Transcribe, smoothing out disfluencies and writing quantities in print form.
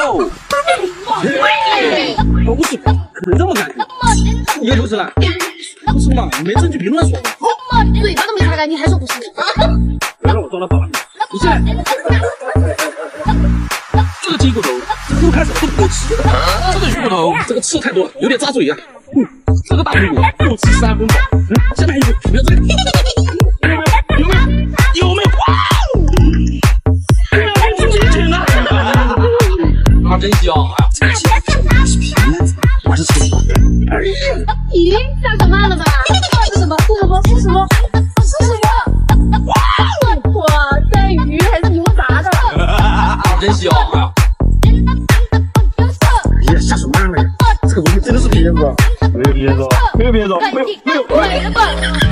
哦！不是，可能这么干净，也不是啦。不是嘛，没证据别乱说。 嘴巴都没擦干净还说不是？ 别让我抓到把柄！你进来。这个鸡骨头，这个开始都不够吃。这个鱼骨头，这个刺太多，有点扎嘴啊。这个大屁股够吃3分饱。下面还有不要这个。有没有？哇！真钱啊！啊，真香！哎呀，这个鸡是皮子，我是吃的。哎呀， 咦，下可慢了吧？是什么？是什么？是什么？是什么？哇，带鱼还是牛杂的？ 真香！哎呀。哎呀，下手慢了呀！这个东西真的是骗子，没有骗子，没有骗子，没有。